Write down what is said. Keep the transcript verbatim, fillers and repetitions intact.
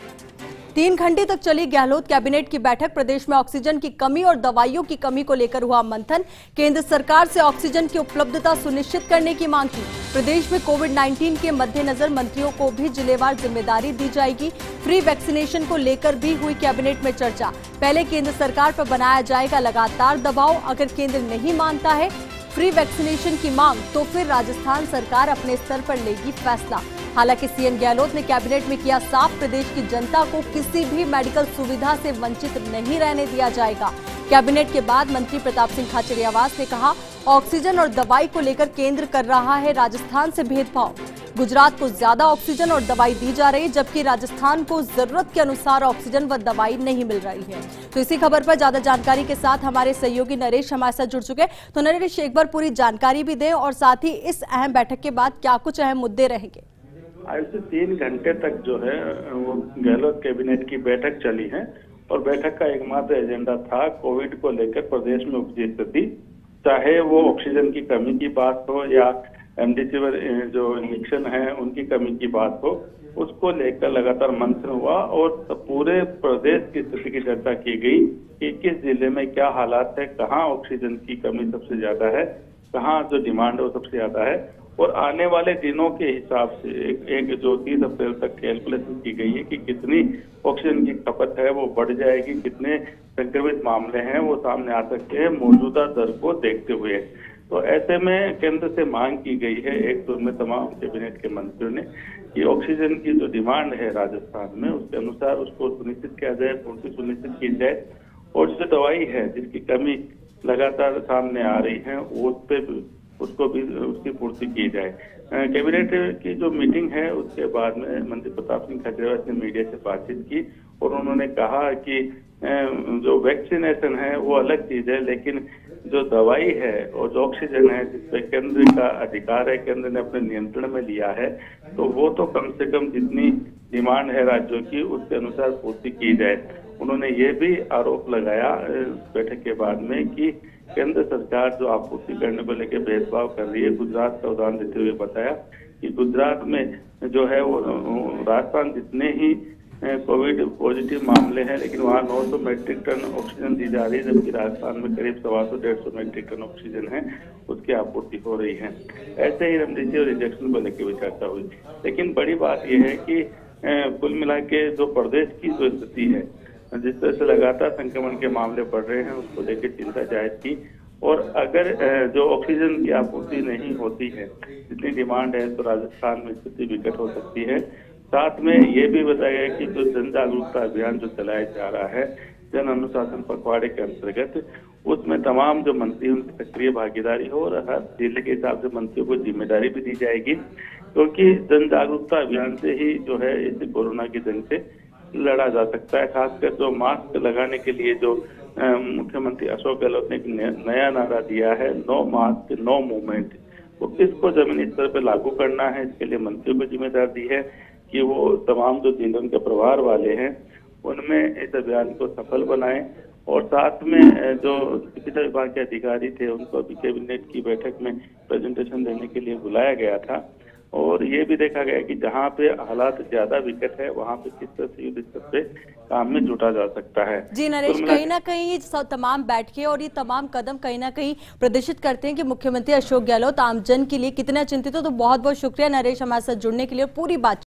तीन घंटे तक चली गहलोत कैबिनेट की बैठक। प्रदेश में ऑक्सीजन की कमी और दवाइयों की कमी को लेकर हुआ मंथन। केंद्र सरकार से ऑक्सीजन की उपलब्धता सुनिश्चित करने की मांग की। प्रदेश में कोविड उन्नीस के मद्देनजर मंत्रियों को भी जिलेवार जिम्मेदारी दी जाएगी। फ्री वैक्सीनेशन को लेकर भी हुई कैबिनेट में चर्चा। पहले केंद्र सरकार पर बनाया जाएगा लगातार दबाव। अगर केंद्र नहीं मानता है फ्री वैक्सीनेशन की मांग तो फिर राजस्थान सरकार अपने स्तर पर लेगी फैसला। हालांकि सीएम गहलोत ने कैबिनेट में किया साफ, प्रदेश की जनता को किसी भी मेडिकल सुविधा से वंचित नहीं रहने दिया जाएगा। कैबिनेट के बाद मंत्री प्रताप सिंह खाचरियावास ने कहा, ऑक्सीजन और दवाई को लेकर केंद्र कर रहा है राजस्थान से भेदभाव। गुजरात को ज्यादा ऑक्सीजन और दवाई दी जा रही, जबकि राजस्थान को जरूरत के अनुसार ऑक्सीजन व दवाई नहीं मिल रही है। तो इसी खबर पर ज्यादा जानकारी के साथ हमारे सहयोगी नरेश हमारे साथ जुड़ चुके हैं। तो नरेश, एक बार पूरी जानकारी भी दें और साथ ही इस अहम बैठक के बाद क्या कुछ अहम मुद्दे रहेंगे। आज से तीन घंटे तक जो है वो गहलोत कैबिनेट की बैठक चली है और बैठक का एकमात्र एजेंडा था कोविड को लेकर प्रदेश में उपजी स्थिति, चाहे वो ऑक्सीजन की कमी की बात हो या एमडेसिविर जो इंजेक्शन है उनकी कमी की बात हो, उसको लेकर लगातार मंथन हुआ और पूरे प्रदेश की स्थिति की चर्चा की गई कि किस जिले में क्या हालात है, कहाँ ऑक्सीजन की कमी सबसे ज्यादा है, कहाँ जो डिमांड है वो सबसे ज्यादा है। और आने वाले दिनों के हिसाब से एक, एक जो तीस अप्रैल तक कैलकुलेशन की गई है कि कितनी ऑक्सीजन की खपत है वो बढ़ जाएगी, कितने संक्रमित मामले हैं वो सामने आ सकते हैं मौजूदा दर को देखते हुए। तो ऐसे में केंद्र से मांग की गई है एक सुर में तमाम कैबिनेट के मंत्रियों ने कि ऑक्सीजन की जो डिमांड है राजस्थान में उसके अनुसार उसको सुनिश्चित किया जाए, पूर्ति सुनिश्चित की जाए और जो दवाई है जिसकी कमी लगातार सामने आ रही है उस पे उसको भी उसकी पूर्ति की जाए। कैबिनेट की जो मीटिंग है उसके बाद में मंत्री प्रताप सिंह खाचरियावास ने मीडिया से बातचीत की और उन्होंने कहा कि जो वैक्सीनेशन है वो अलग चीज है, लेकिन जो दवाई है और जो ऑक्सीजन है जिसपे केंद्र का अधिकार है, केंद्र ने अपने नियंत्रण में लिया है, तो वो तो कम से कम जितनी डिमांड है राज्यों की उसके अनुसार पूर्ति की जाए। उन्होंने ये भी आरोप लगाया बैठक के बाद में कि केंद्र सरकार जो आपूर्ति करने को लेकर भेदभाव कर रही है। गुजरात का उदाहरण देते हुए बताया कि गुजरात में जो है वो राजस्थान जितने ही कोविड पॉजिटिव मामले हैं लेकिन वहाँ नौ सौ मेट्रिक टन ऑक्सीजन दी जा रही है, जबकि राजस्थान में करीब सवा सौ डेढ़ सौ मेट्रिक टन ऑक्सीजन है उसकी आपूर्ति हो रही है। ऐसे ही रेमडेसिविर इंजेक्शन को लेकर भी चर्चा हुई। लेकिन बड़ी बात यह है कि कुल मिला के जो प्रदेश की जो स्थिति है, जिस तरह से लगातार संक्रमण के मामले बढ़ रहे हैं उसको लेकर चिंता जायज की और अगर जो ऑक्सीजन की आपूर्ति नहीं होती है जितनी डिमांड है तो राजस्थान में स्थिति विकट हो सकती है। साथ में ये भी बताया गया कि जो जन जागरूकता अभियान जो चलाया जा रहा है जन अनुशासन पखवाड़े के अंतर्गत, उसमें तमाम जो मंत्री उनकी सक्रिय भागीदारी हो और हर जिले के हिसाब से मंत्रियों को जिम्मेदारी भी दी जाएगी, क्योंकि जन जागरूकता अभियान से ही जो है इस कोरोना की जंग से लड़ा जा सकता है। खासकर जो मास्क लगाने के लिए जो मुख्यमंत्री अशोक गहलोत ने एक नया नारा दिया है, नो मास्क नो मूवमेंट, वो किसको जमीनी स्तर पर लागू करना है, इसके लिए मंत्रियों को जिम्मेदार दी है कि वो तमाम जो जिलों के प्रभार वाले हैं उनमें इस अभियान को सफल बनाएं और साथ में जो चिकित्सा विभाग के अधिकारी थे उनको अभी कैबिनेट की बैठक में प्रेजेंटेशन देने के लिए बुलाया गया था और ये भी देखा गया कि जहाँ पे हालात ज्यादा विकट है वहाँ पे किस तरह से युद्ध स्तर पे काम में जुटा जा सकता है। जी नरेश, कहीं ना कहीं ये तमाम बैठकें और ये तमाम कदम कहीं ना कहीं प्रदर्शित करते हैं कि मुख्यमंत्री अशोक गहलोत आमजन के लिए कितना चिंतित हो। तो बहुत बहुत शुक्रिया नरेश हमारे साथ जुड़ने के लिए, पूरी बात